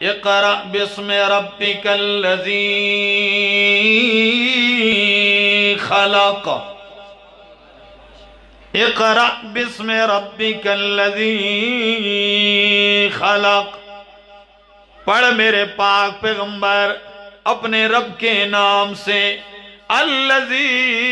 اقرأ بسم ربک الذی خلق، اقرأ بسم ربک الذی خلق، پڑھ میرے پاک پیغمبر اپنے رب کے نام سے، الذی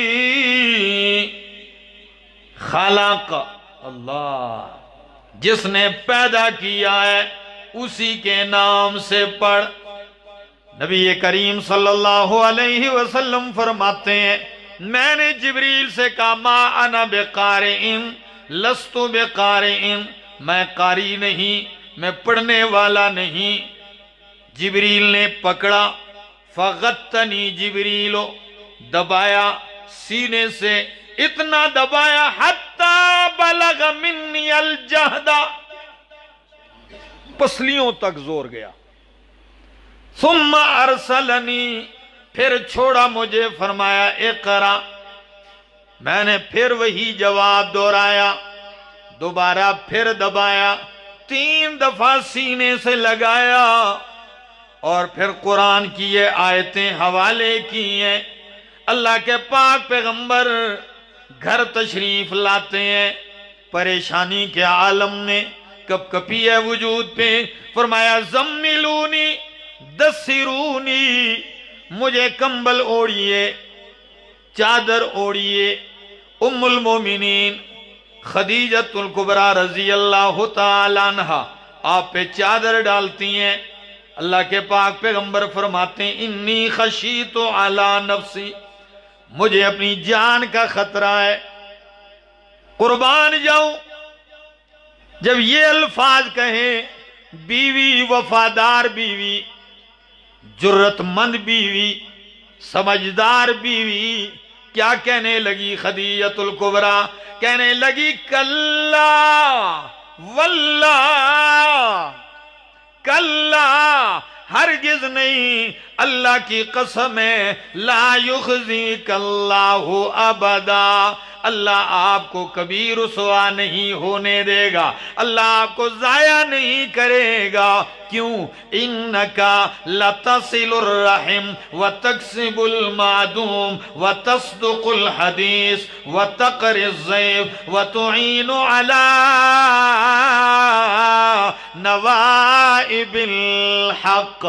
خلق، اللہ جس نے پیدا کیا ہے اسی کے نام سے پڑھ۔ نبی کریم صلی اللہ علیہ وسلم فرماتے ہیں میں نے جبریل سے کہا ما انا بقارئ لست بقارئ، میں قاری نہیں، میں پڑھنے والا نہیں۔ جبریل نے پکڑا، فغتنی جبریل، دبایا سینے سے، اتنا دبایا حتی بلغ منی الجہد، پسلیوں تک زور گیا۔ ثم ارسلنی، پھر چھوڑا مجھے، فرمایا اقرا، میں نے پھر وہی جواب دہرایا، دوبارہ پھر دبایا، 3 دفعہ سینے سے لگایا، اور پھر قرآن کی یہ آیتیں حوالے کی ہیں۔ اللہ کے پاک پیغمبر گھر تشریف لاتے ہیں، پریشانی کے عالم میں کپ کپی ہے وجود پہ، فرمایا زملونی دسرونی، مجھے کمبل اوڑھیے، چادر اوڑھیے۔ ام المومنین خدیجۃ الکبریٰ رضی اللہ تعالیٰ عنہا آپ پہ چادر ڈالتی ہیں۔ اللہ کے پاک پیغمبر فرماتے ہیں انی خشیت علی نفسی، مجھے اپنی جان کا خطرہ ہے، قربان جاؤں۔ جب یہ الفاظ کہیں، بیوی وفادار بیوی، جرت مند بیوی، سمجھدار بیوی، کیا کہنے لگی خدیجۃ الکبریٰ؟ کہنے لگی کلا واللہ، کلا ہرگز نہیں، اللہ کی قسم ہے، لا یخزیک اللہ ابدا، اللہ آپ کو کبھی رسوا نہیں ہونے دے گا، اللہ آپ کو ضائع نہیں کرے گا۔ کیوں؟ انکا لتصل الرحم وتکسب المعدوم وتصدق الحدیث وتقر الضیف وتعین علی نوائب الحق۔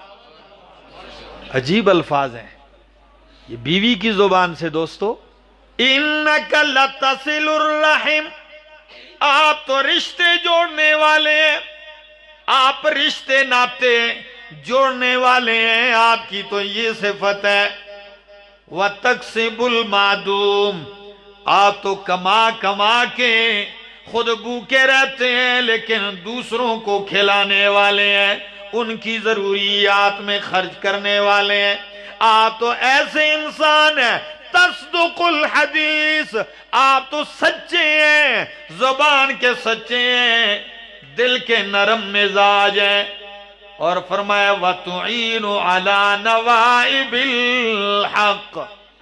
عجیب الفاظ ہیں یہ بیوی کی زبان سے دوستو۔ انکا لتصل الرحم، آپ تو رشتے جوڑنے والے ہیں، آپ رشتے ناتے جوڑنے والے ہیں، آپ کی تو یہ صفت ہے۔ وَتَقْسِبُ الْمَعْدُومِ، آپ تو کما کما کے خود بھوکے رہتے ہیں لیکن دوسروں کو کھلانے والے ہیں، ان کی ضروریات میں خرچ کرنے والے ہیں۔ آپ تو ایسے انسان ہیں، تصدق الحدیث، آپ تو سچے ہیں، زبان کے سچے ہیں، دل کے نرم مزاج ہیں۔ اور فرمایا وَتُعِينُ عَلَى نَوَائِبِ الْحَقِّ،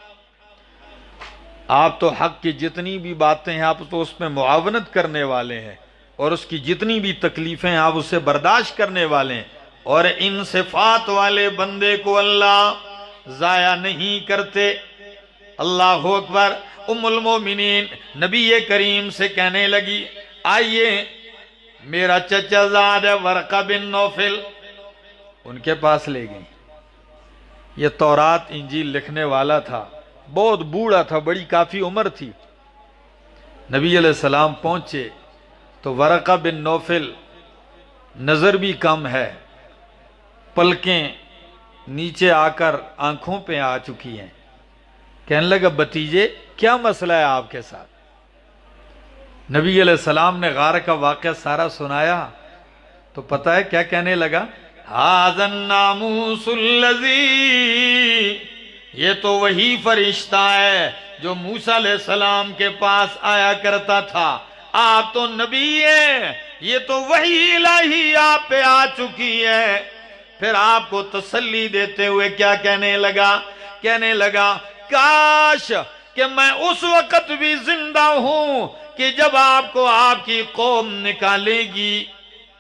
آپ تو حق کی جتنی بھی باتیں ہیں آپ تو اس میں معاونت کرنے والے ہیں، اور اس کی جتنی بھی تکلیفیں آپ اسے برداشت کرنے والے ہیں، اور ان صفات والے بندے کو اللہ ضائع نہیں کرتے۔ اللہ اکبر۔ ام المومنین نبی کریم سے کہنے لگی آئیے، میرا چچا زاد ہے ورقہ بن نوفل، ان کے پاس لے گئی۔ یہ تورات انجیل لکھنے والا تھا، بہت بوڑھا تھا، بڑی کافی عمر تھی۔ نبی علیہ السلام پہنچے تو ورقہ بن نوفل، نظر بھی کم ہے، پلکیں نیچے آ کر آنکھوں پہ آ چکی ہیں۔ کہنے لگا بھتیجے کیا مسئلہ ہے آپ کے ساتھ؟ نبی علیہ السلام نے غار کا واقعہ سارا سنایا تو پتہ ہے کیا کہنے لگا؟ ھذا الناموس الذی، یہ تو وہی فرشتہ ہے جو موسیٰ علیہ السلام کے پاس آیا کرتا تھا، آپ تو نبی ہیں، یہ تو وحی الہی آپ پہ آ چکی ہے۔ پھر آپ کو تسلی دیتے ہوئے کیا کہنے لگا؟ کہنے لگا کاش کہ میں اس وقت بھی زندہ ہوں کہ جب آپ کو آپ کی قوم نکالے گی۔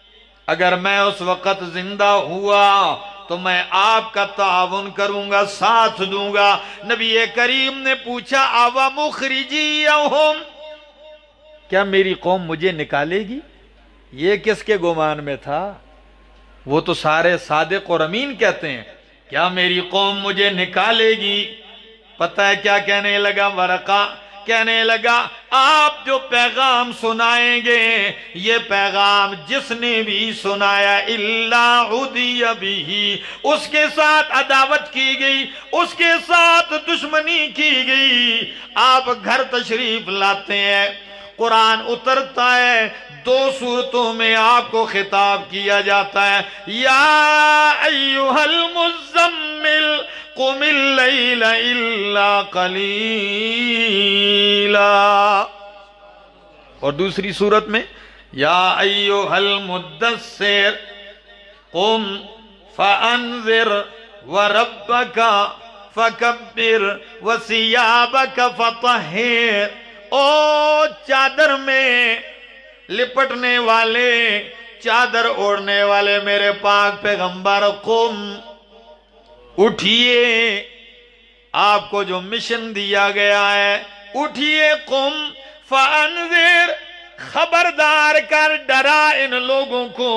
اگر میں اس وقت زندہ ہوا تو میں آپ کا تعاون کروں گا، ساتھ دوں گا۔ نبی کریم نے پوچھا آوا مخرجیہم، کیا میری قوم مجھے نکالے گی؟ یہ کس کے گمان میں تھا؟ وہ تو سارے صادق اور امین کہتے ہیں کیا میری قوم مجھے نکالے گی؟ پتہ ہے کیا کہنے لگا ورقہ؟ کہنے لگا آپ جو پیغام سنائیں گے یہ پیغام جس نے بھی سنایا الا عدی بہ، اس کے ساتھ عداوت کی گئی، اس کے ساتھ دشمنی کی گئی۔ آپ گھر تشریف لاتے ہیں، قرآن اترتا ہے، 2 صورتوں میں آپ کو خطاب کیا جاتا ہے، یا ایھا المزمل قم اللیل الا قلیلا، اور دوسری صورت میں یا ایھا المدثر قم فانذر وربک فکبر وثیابک فطہر۔ او چادر میں لپٹنے والے، چادر اوڑھنے والے میرے پاک پیغمبر، قم، اٹھئے، آپ کو جو مشن دیا گیا ہے اٹھئے، قم فانذر، خبردار کر، ڈرا ان لوگوں کو،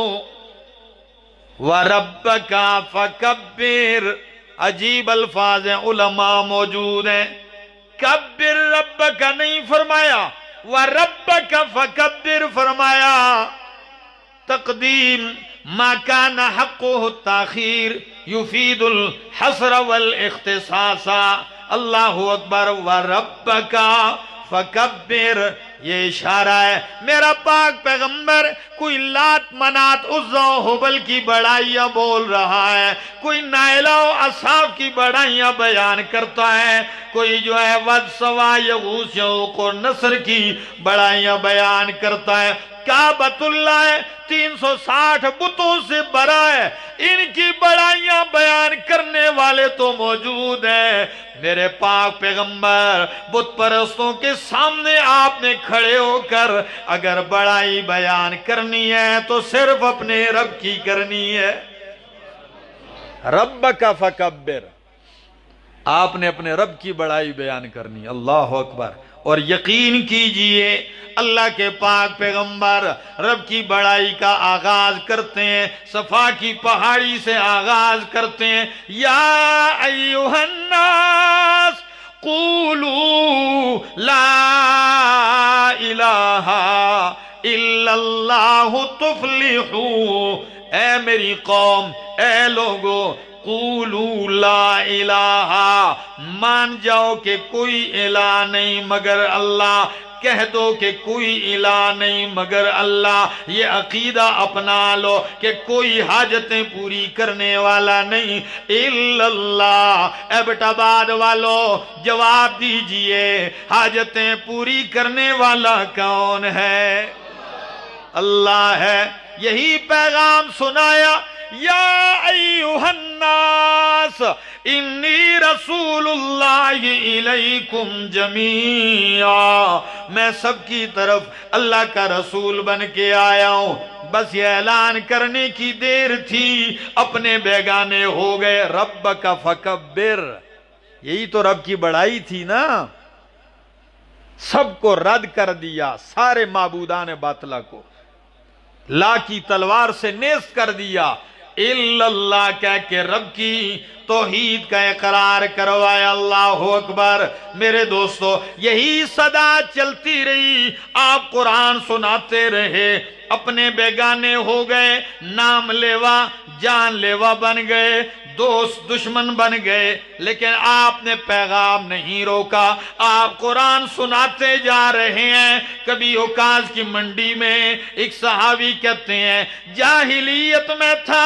وَرَبَّكَ فَكَبِّرْ، عجیب الفاظ ہیں، علماء موجود ہیں، کبر ربک نہیں فرمایا، وَرَبَّكَ فَكَبِّرْ فرمایا۔ تقدیم ما کان حقہ التاخیر یفید الحصر والاختصاص۔ اللہ اکبر، وَرَبَّكَ فَكَبِّرْ، یہ اشارہ ہے میرا پاک پیغمبر کوئی لات منات عزا و حبل کی بڑائیاں بول رہا ہے، کوئی نائلہ و اصحاب کی بڑائیاں بیان کرتا ہے، کوئی جو ہے ود سوا یغوث یعوق اور نصر کی بڑائیاں بیان کرتا ہے۔ کعبۃ اللہ 360 بتوں سے بھرا ہے، ان کی بڑائیاں بیان کرنے والے تو موجود ہیں۔ میرے پاک پیغمبر بت پرستوں کے سامنے آپ نے کھڑے ہو کر اگر بڑائی بیان کرنی ہے تو صرف اپنے رب کی کرنی ہے۔ ربک فکبر، آپ نے اپنے رب کی بڑائی بیان کرنی، اللہ اکبر۔ اور یقین کیجئے اللہ کے پاک پیغمبر رب کی بڑائی کا آغاز کرتے ہیں، صفا کی پہاڑی سے آغاز کرتے ہیں، یا ایھا الناس قولوا لا الہ الا اللہ تفلحوا، اے میری قوم، اے لوگو، قولوا لا الہ، مان جاؤ کہ کوئی الہ نہیں مگر اللہ، کہہ دو کہ کوئی الہ نہیں مگر اللہ، یہ عقیدہ اپنا لو کہ کوئی حاجتیں پوری کرنے والا نہیں الا اللہ۔ ایبٹ آباد والو جواب دیجئے، حاجتیں پوری کرنے والا کون ہے؟ اللہ ہے۔ یہی پیغام سنایا، یا ایھا الناس انی رسول اللہ الیکم جمیعا، میں سب کی طرف اللہ کا رسول بن کے آیا ہوں، بس یہ اعلان کرنے کی دیر تھی، اپنے بیگانے ہو گئے۔ ربک فکبر، یہی تو رب کی بڑائی تھی نا، سب کو رد کر دیا، سارے معبودان باطلہ کو لا کی تلوار سے نیست کر دیا، الا اللہ کہہ کے رب کی توحید کا اقرار کروایا۔ اللہ اکبر۔ میرے دوستو یہی صدا چلتی رہی، آپ قرآن سناتے رہے، اپنے بیگانے ہو گئے، نام لیوا جان لیوا بن گئے، دوست دشمن بن گئے، لیکن آپ نے پیغام نہیں روکا، آپ قرآن سناتے جا رہے ہیں۔ کبھی اوکاز کی منڈی میں ایک صحابی کہتے ہیں جاہلیت میں تھا،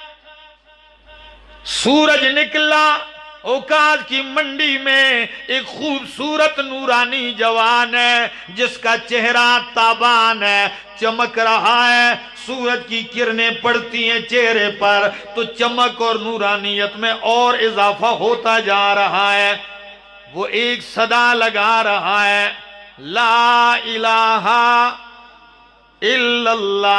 سورج نکلا اوکاز کی منڈی میں، ایک خوبصورت نورانی جوان ہے جس کا چہرہ تابان ہے، چمک رہا ہے، سورج کی کرنیں پڑتی ہیں چہرے پر تو چمک اور نورانیت میں اور اضافہ ہوتا جا رہا ہے۔ وہ ایک صدا لگا رہا ہے، لا الہ الا اللہ،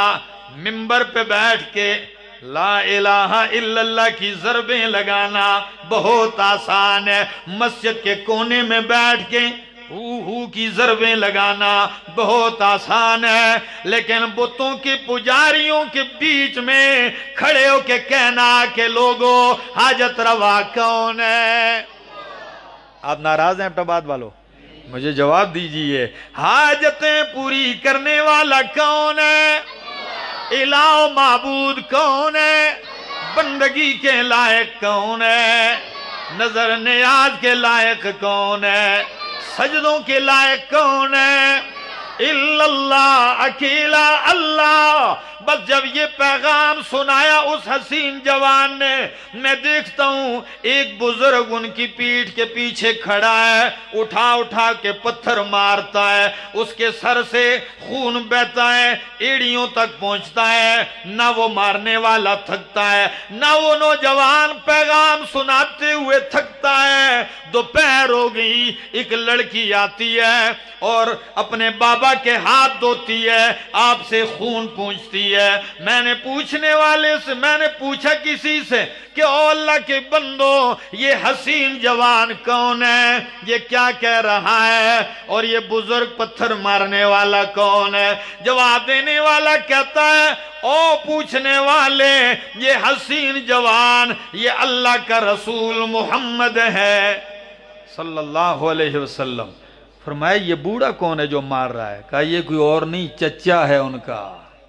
منبر پہ بیٹھ کے لا الہ الا اللہ کی ضربیں لگانا بہت آسان ہے، مسجد کے کونے میں بیٹھ کے ہو کی ضربیں لگانا بہت آسان ہے، لیکن بتوں کے پجاریوں کے بیچ میں کھڑے ہو کے کہنا کہ لوگوں حاجت روا کون ہے؟ آپ ناراض ہیں ایبٹ آباد والوں؟ مجھے جواب دیجئے، حاجتیں پوری کرنے والا کون ہے؟ الہ و معبود کون ہے؟ بندگی کے لائق کون ہے؟ نظر نیاز کے لائق کون ہے؟ سجدوں کے لائق کون ہے؟ اللہ، اکیلا اللہ۔ بس جب یہ پیغام سنایا اس حسین جوان نے، میں دیکھتا ہوں ایک بزرگ ان کی پیٹھ کے پیچھے کھڑا ہے، اٹھا اٹھا کے پتھر مارتا ہے، اس کے سر سے خون بہتا ہے، ایڑیوں تک پہنچتا ہے، نہ وہ مارنے والا تھکتا ہے، نہ وہ نوجوان پیغام سناتے ہوئے تھکتا ہے۔ دوپہر ہو گئی، ایک لڑکی آتی ہے اور اپنے بابا کے ہاتھ دھوتی ہے، آپ سے خون پوچھتی ہے۔ میں نے پوچھنے والے سے میں نے پوچھا کسی سے کہ او اللہ کے بندو، یہ حسین جوان کون ہے؟ یہ کیا کہہ رہا ہے؟ اور یہ بزرگ پتھر مارنے والا کون ہے؟ جواب دینے والا کہتا ہے، او پوچھنے والے، یہ حسین جوان یہ اللہ کا رسول محمد ہے صلی اللہ علیہ وسلم۔ فرمایا یہ بوڑھا کون ہے جو مار رہا ہے؟ کہا یہ کوئی اور نہیں، چچا ہے ان کا۔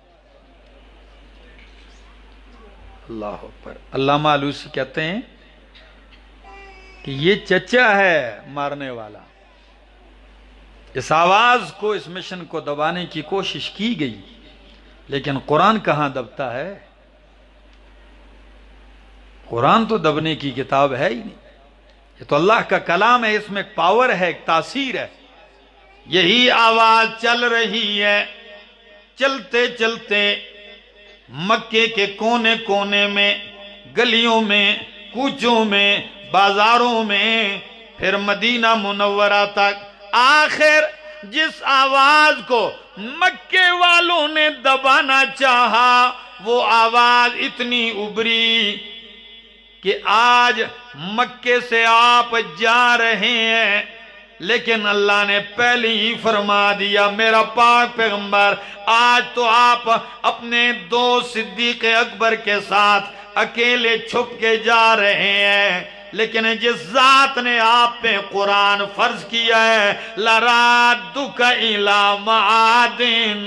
اللہ اکبر۔ علامہ آلوسی کہتے ہیں کہ یہ چچا ہے مارنے والا۔ اس آواز کو، اس مشن کو دبانے کی کوشش کی گئی، لیکن قرآن کہاں دبتا ہے؟ قرآن تو دبنے کی کتاب ہے ہی نہیں، یہ تو اللہ کا کلام ہے، اس میں ایک پاور ہے، ایک تاثیر ہے۔ یہی آواز چل رہی ہے، چلتے چلتے مکے کے کونے کونے میں، گلیوں میں، کوچوں میں، بازاروں میں، پھر مدینہ منورہ تک۔ آخر جس آواز کو مکے والوں نے دبانا چاہا، وہ آواز اتنی ابری کہ آج مکے سے آپ جا رہے ہیں، لیکن اللہ نے پہلے ہی فرما دیا، میرا پاک پیغمبر آج تو آپ اپنے دوست صدیق اکبر کے ساتھ اکیلے چھپ کے جا رہے ہیں، لیکن جس ذات نے آپ پہ قرآن فرض کیا ہے، لَرَادُّكَ إِلَى مَعَادٍ،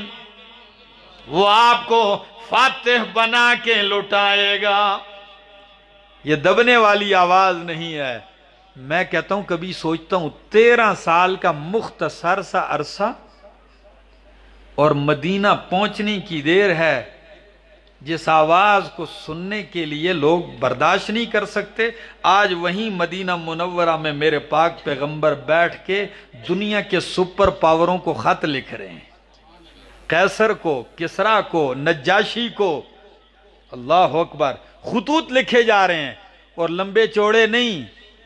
وہ آپ کو فاتح بنا کے لٹائے گا۔ یہ دبنے والی آواز نہیں ہے۔ میں کہتا ہوں، کبھی سوچتا ہوں 13 سال کا مختصر سا عرصہ اور مدینہ پہنچنے کی دیر ہے، جس آواز کو سننے کے لیے لوگ برداشت نہیں کر سکتے۔ آج وہیں مدینہ منورہ میں میرے پاک پیغمبر بیٹھ کے دنیا کے سپر پاوروں کو خط لکھ رہے ہیں، قیصر کو، کسرا کو، نجاشی کو۔ اللہ اکبر، خطوط لکھے جا رہے ہیں، اور لمبے چوڑے نہیں،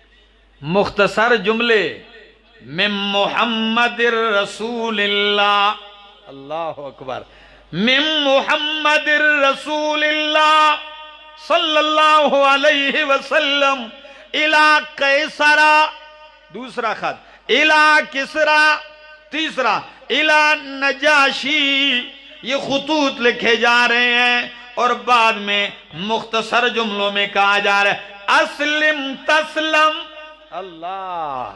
مختصر جملے، من محمد رسول اللہ، اللہ اکبر، من محمد رسول اللہ صلی اللہ علیہ وسلم الى قیصرہ، دوسرا خط، الى کسرا، تیسرا الى نجاشی۔ یہ خطوط لکھے جا رہے ہیں، اور بعد میں مختصر جملوں میں کہا جا رہا ہے، اسلم تسلم، اللہ،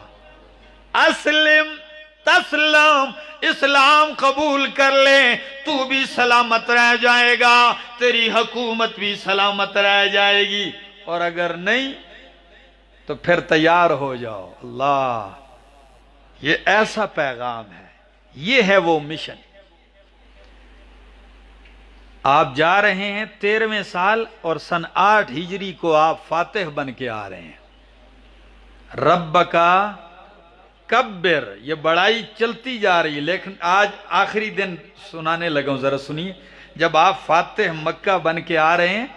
اسلم تسلم، اسلام قبول کر لے تو بھی سلامت رہ جائے گا، تیری حکومت بھی سلامت رہ جائے گی، اور اگر نہیں تو پھر تیار ہو جاؤ۔ اللہ، یہ ایسا پیغام ہے، یہ ہے وہ مشن۔ آپ جا رہے ہیں 13ویں سال، اور سن 8 ہجری کو آپ فاتح بن کے آ رہے ہیں۔ رب کا کبر، یہ بڑائی چلتی جا رہی ہے، لیکن آج آخری دن سنانے لگا ہوں، ذرا سنیے۔ جب آپ فاتح مکہ بن کے آ رہے ہیں،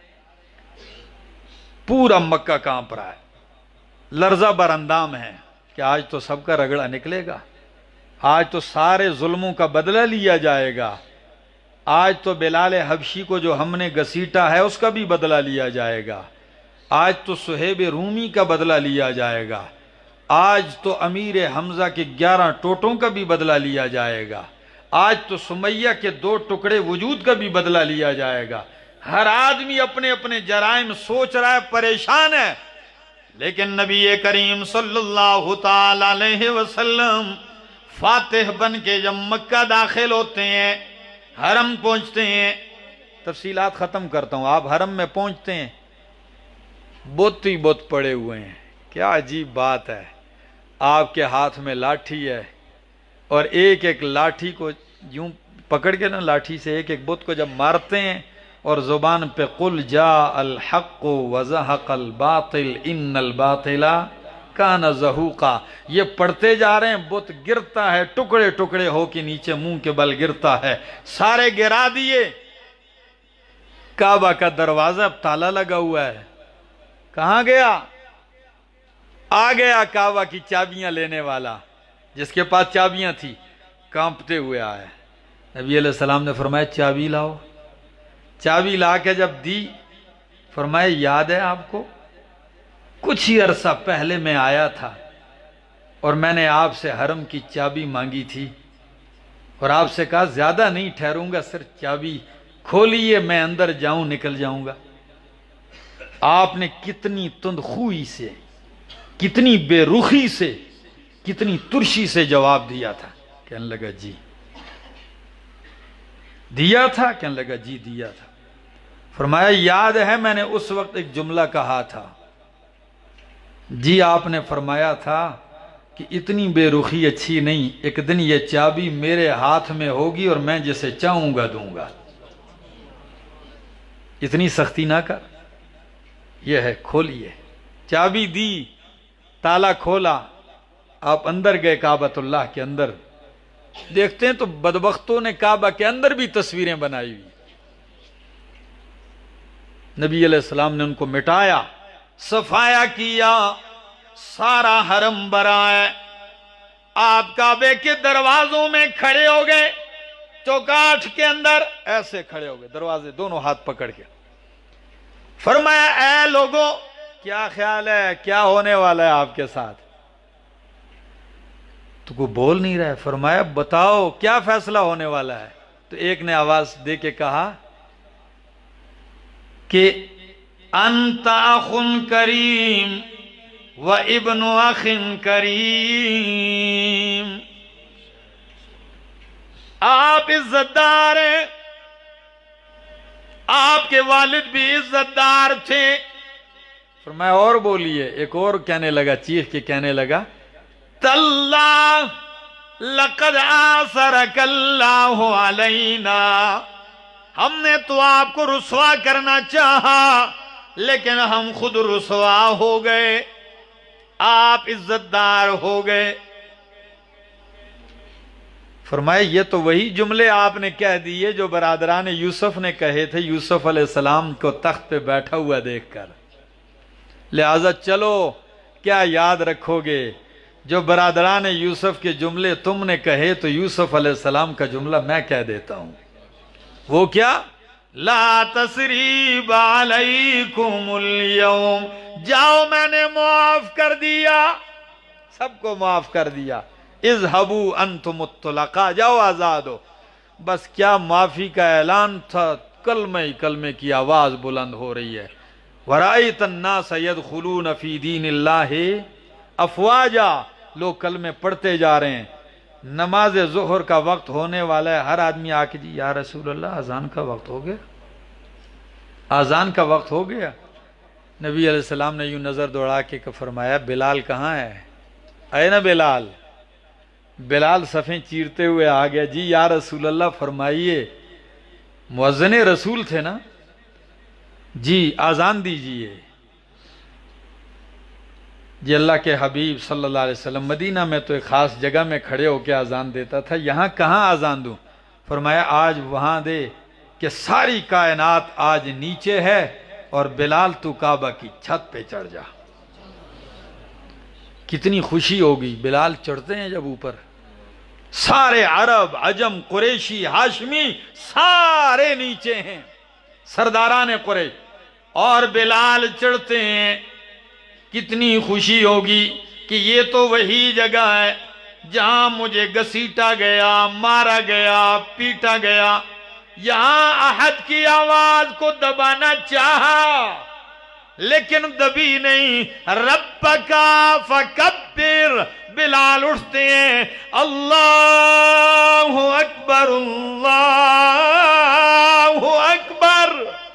پورا مکہ کانپ رہا ہے، لرزہ بر اندام ہے کہ آج تو سب کا رگڑا نکلے گا، آج تو سارے ظلموں کا بدلہ لیا جائے گا، آج تو بلال حبشی کو جو ہم نے گھسیٹا ہے اس کا بھی بدلہ لیا جائے گا، آج تو صہیب رومی کا بدلہ لیا جائے گا، آج تو امیر حمزہ کے 11 ٹوٹوں کا بھی بدلہ لیا جائے گا، آج تو سمیہ کے 2 ٹکڑے وجود کا بھی بدلہ لیا جائے گا۔ ہر آدمی اپنے اپنے جرائم سوچ رہا ہے، پریشان ہے، لیکن نبی کریم صلی اللہ تعالی علیہ وسلم فاتح بن کے جب مکہ داخل ہوتے ہیں، حرم پہنچتے ہیں، تفصیلات ختم کرتا ہوں، آپ حرم میں پہنچتے ہیں، بت ہی بت پڑے ہوئے ہیں، کیا عجیب بات ہے، آپ کے ہاتھ میں لاٹھی ہے، اور ایک ایک لاٹھی کو یوں پکڑ کے نا، لاٹھی سے ایک ایک بت کو جب مارتے ہیں اور زبان پہ قل جاء الحق وزہق الباطل ان الباطل کان زہوقا، یہ پڑھتے جا رہے ہیں، بت گرتا ہے، ٹکڑے ٹکڑے ہو کے نیچے منہ کے بل گرتا ہے، سارے گرا دیے۔ کعبہ کا دروازہ اب تالا لگا ہوا ہے، کہاں گیا؟ آ گیا کعبہ کی چابیاں لینے والا، جس کے پاس چابیاں تھی، کانپتے ہوئے آئے۔ نبی علیہ السلام نے فرمایا چابی لاؤ، چابی لا کے جب دی، فرمایا یاد ہے آپ کو کچھ ہی عرصہ پہلے میں آیا تھا اور میں نے آپ سے حرم کی چابی مانگی تھی اور آپ سے کہا زیادہ نہیں ٹھہروں گا، صرف چابی کھولیے، میں اندر جاؤں نکل جاؤں گا۔ آپ نے کتنی تند خوئی سے، کتنی بے رخی سے، کتنی ترشی سے جواب دیا تھا۔ کہنے لگا جی دیا تھا، کہنے لگا جی دیا تھا۔ فرمایا یاد ہے میں نے اس وقت ایک جملہ کہا تھا؟ جی آپ نے فرمایا تھا کہ اتنی بے رخی اچھی نہیں، ایک دن یہ چابی میرے ہاتھ میں ہوگی اور میں جسے چاہوں گا دوں گا، اتنی سختی نہ کر، یہ ہے کھولیے۔ چابی دی، تالا کھولا، آپ اندر گئے کعبۃ اللہ کے اندر، دیکھتے ہیں تو بدبختوں نے کعبہ کے اندر بھی تصویریں بنائی ہوئی۔ نبی علیہ السلام نے ان کو مٹایا، صفایا کیا، سارا حرم برا ہے۔ آپ کعبے کے دروازوں میں کھڑے ہو گئے، چوکاٹھ کے اندر ایسے کھڑے ہو گئے، دروازے دونوں ہاتھ پکڑ کے۔ فرمایا اے لوگوں کیا خیال ہے، کیا ہونے والا ہے آپ کے ساتھ؟ تو کوئی بول نہیں رہا ہے۔ فرمایا بتاؤ کیا فیصلہ ہونے والا ہے؟ تو ایک نے آواز دے کے کہا کہ انت اخ کریم و ابن اخ کریم، آپ عزت دار ہیں، آپ کے والد بھی عزت دار تھے۔ فرمایا اور بولیے۔ ایک اور کہنے لگا، چیخ کے کہنے لگا تاللہ لقد آثرک اللہ علینا، ہم نے تو آپ کو رسوا کرنا چاہا لیکن ہم خود رسوا ہو گئے، آپ عزت دار ہو گئے۔ فرمایا یہ تو وہی جملے آپ نے کہہ دیے جو برادران یوسف نے کہے تھے یوسف علیہ السلام کو تخت پہ بیٹھا ہوا دیکھ کر، لہذا چلو کیا یاد رکھو گے؟ جو برادران یوسف کے جملے تم نے کہے تو یوسف علیہ السلام کا جملہ میں کہہ دیتا ہوں، وہ کیا؟ لا تثریب علیکم اليوم، جاؤ میں نے معاف کر دیا، سب کو معاف کر دیا، اذهبوا انتم الطلقاء، جاؤ آزاد ہو۔ بس کیا معافی کا اعلان تھا، کلمے کی آواز بلند ہو رہی ہے۔ وَرَأَيْتَ النَّاسَ يَدْخُلُونَ فِي دِينِ اللَّهِ أَفْوَاجًا، لوگ کلمے پڑھتے جا رہے ہیں۔ نماز ظہر کا وقت ہونے والا ہے، ہر آدمی آ کے جی یا رسول اللہ اذان کا وقت ہو گیا، اذان کا وقت ہو گیا۔ نبی علیہ السلام نے یوں نظر دوڑا کے فرمایا بلال کہاں ہے؟ اے نا بلال؟ بلال صفیں چیرتے ہوئے آ گیا، جی یا رسول اللہ فرمائیے۔ مؤذن رسول تھے نا، جی اذان دیجئے۔ جی اللہ کے حبیب صلی اللہ علیہ وسلم مدینہ میں تو ایک خاص جگہ میں کھڑے ہو کے اذان دیتا تھا، یہاں کہاں اذان دوں؟ فرمایا آج وہاں دے کہ ساری کائنات آج نیچے ہے اور بلال تو کعبہ کی چھت پہ چڑھ جا۔ کتنی خوشی ہوگی، بلال چڑھتے ہیں جب اوپر، سارے عرب، عجم، قریشی، ہاشمی سارے نیچے ہیں، سرداران قریش، اور بلال چڑھتے ہیں۔ کتنی خوشی ہوگی کہ یہ تو وہی جگہ ہے جہاں مجھے گھسیٹا گیا، مارا گیا، پیٹا گیا۔ یہاں احد کی آواز کو دبانا چاہا لیکن دبی نہیں۔ ربک فکبر، بلال اٹھتے ہیں، اللہ اکبر، اللہ اکبر۔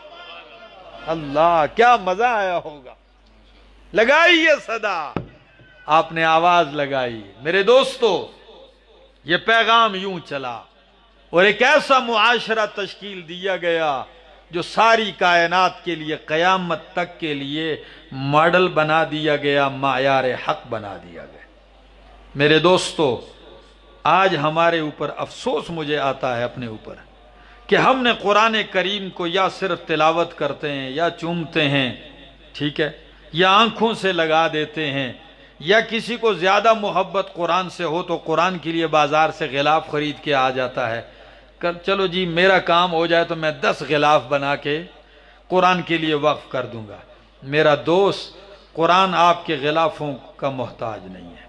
اللہ، کیا مزہ آیا ہوگا۔ لگائی یہ صدا، آپ نے آواز لگائی۔ میرے دوستو، یہ پیغام یوں چلا اور ایک ایسا معاشرہ تشکیل دیا گیا جو ساری کائنات کے لیے قیامت تک کے لیے ماڈل بنا دیا گیا، معیار حق بنا دیا گیا۔ میرے دوستو، آج ہمارے اوپر افسوس مجھے آتا ہے اپنے اوپر کہ ہم نے قرآن کریم کو یا صرف تلاوت کرتے ہیں یا چومتے ہیں، ٹھیک ہے، یا آنکھوں سے لگا دیتے ہیں، یا کسی کو زیادہ محبت قرآن سے ہو تو قرآن کے لیے بازار سے غلاف خرید کے آ جاتا ہے، چلو جی میرا کام ہو جائے تو میں 10 غلاف بنا کے قرآن کے لیے وقف کر دوں گا۔ میرا دوست، قرآن آپ کے غلافوں کا محتاج نہیں ہے۔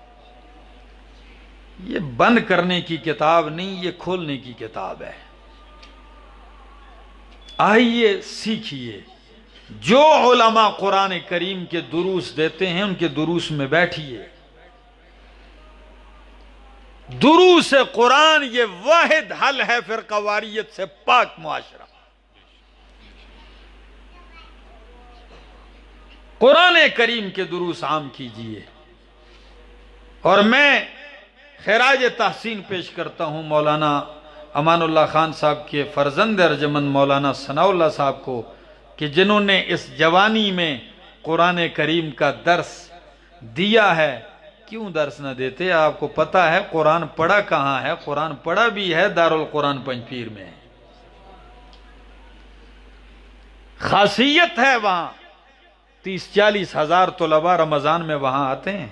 یہ بند کرنے کی کتاب نہیں، یہ کھولنے کی کتاب ہے۔ آئیے سیکھیے، جو علماء قرآن کریم کے دروس دیتے ہیں ان کے دروس میں بیٹھیے۔ دروس قرآن یہ واحد حل ہے فرقواریت سے پاک معاشرہ۔ قرآن کریم کے دروس عام کیجئے۔ اور میں خراج تحسین پیش کرتا ہوں مولانا امان اللہ خان صاحب کے فرزند ارجمند مولانا ثناء اللہ صاحب کو کہ جنہوں نے اس جوانی میں قرآن کریم کا درس دیا ہے۔ کیوں درس نہ دیتے؟ آپ کو پتا ہے قرآن پڑھا کہاں ہے؟ قرآن پڑھا بھی ہے دارالقرآن پنجپیر میں، خاصیت ہے وہاں 30-40 ہزار طلباء رمضان میں وہاں آتے ہیں۔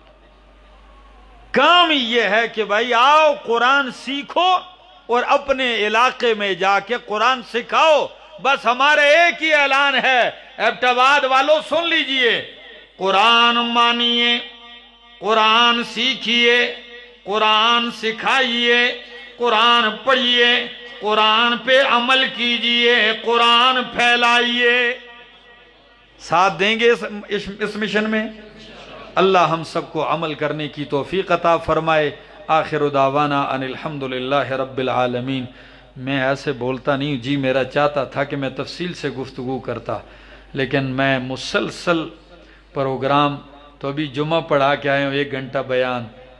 کام یہ ہے کہ بھائی آؤ قرآن سیکھو اور اپنے علاقے میں جا کے قرآن سکھاؤ۔ بس ہمارا ایک ہی اعلان ہے، ایبٹ آباد والوں سن لیجئے، قرآن مانیے، قرآن سیکھیے، قرآن سکھائیے، قرآن پڑھیے، قرآن پہ عمل کیجئے، قرآن پھیلائیے۔ ساتھ دیں گے اس مشن میں؟ اللہ ہم سب کو عمل کرنے کی توفیق عطا فرمائے۔ آخر دعوانا ان الحمدللہ رب العالمین۔ میں ایسے بولتا نہیں، جی میرا چاہتا تھا کہ میں تفصیل سے گفتگو کرتا، لیکن میں مسلسل پروگرام، تو ابھی جمعہ پڑھا کے آئے ہوں 1 گھنٹہ بیان،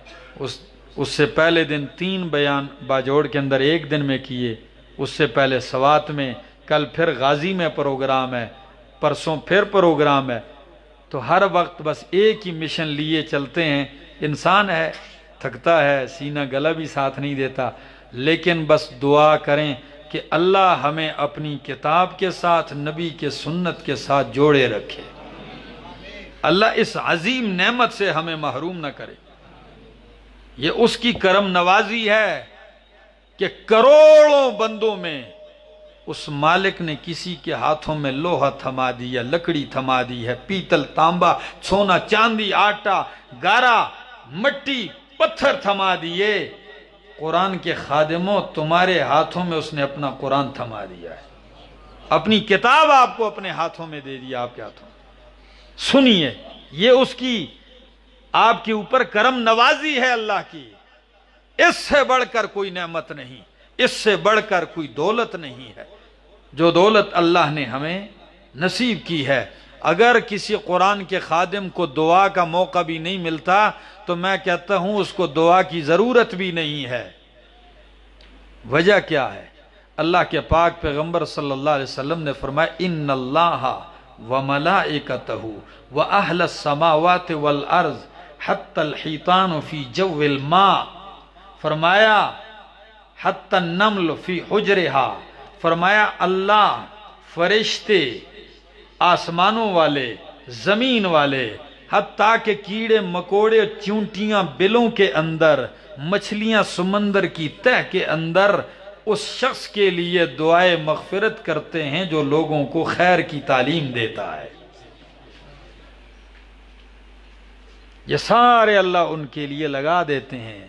اس سے پہلے دن 3 بیان باجوڑ کے اندر 1 دن میں کیے، اس سے پہلے سوات میں، کل پھر غازی میں پروگرام ہے، پرسوں پھر پروگرام ہے۔ تو ہر وقت بس ایک ہی مشن لیے چلتے ہیں۔ انسان ہے، تھکتا ہے، سینہ گلا بھی ساتھ نہیں دیتا، لیکن بس دعا کریں کہ اللہ ہمیں اپنی کتاب کے ساتھ، نبی کے سنت کے ساتھ جوڑے رکھے۔ اللہ اس عظیم نعمت سے ہمیں محروم نہ کرے۔ یہ اس کی کرم نوازی ہے کہ کروڑوں بندوں میں اس مالک نے کسی کے ہاتھوں میں لوہا تھما دیا، لکڑی تھما دی ہے، پیتل، تانبا، سونا، چاندی، آٹا، گارا، مٹی، پتھر تھما دیے۔ قرآن کے خادموں، تمہارے ہاتھوں میں اس نے اپنا قرآن تھما دیا ہے، اپنی کتاب آپ کو اپنے ہاتھوں میں دے دیا، آپ کے ہاتھوں میں۔ سنیے، یہ اس کی آپ کے اوپر کرم نوازی ہے اللہ کی۔ اس سے بڑھ کر کوئی نعمت نہیں، اس سے بڑھ کر کوئی دولت نہیں ہے جو دولت اللہ نے ہمیں نصیب کی ہے۔ اگر کسی قرآن کے خادم کو دعا کا موقع بھی نہیں ملتا تو میں کہتا ہوں اس کو دعا کی ضرورت بھی نہیں ہے۔ وجہ کیا ہے؟ اللہ کے پاک پیغمبر صلی اللہ علیہ وسلم نے فرمایا ان اللہ وملائکتہ واہل السماوات والارض حتی الحیطان فی جو الماء، فرمایا حتی النمل فی حجرہا، فرمایا اللہ، فرشتے، آسمانوں والے، زمین والے، حتیٰ کہ کیڑے مکوڑے، چونٹیاں بلوں کے اندر مچھلیاں سمندر کی تہ کے اندر اس شخص کے لیے دعائے مغفرت کرتے ہیں جو لوگوں کو خیر کی تعلیم دیتا ہے. یہ سارے اللہ ان کے لیے لگا دیتے ہیں.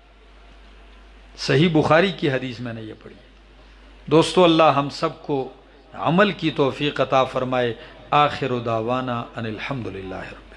صحیح بخاری کی حدیث میں نے یہ پڑھی. دوستو اللہ ہم سب کو عمل کی توفیق عطا فرمائے. آخر دعوانا ان الحمدللہ.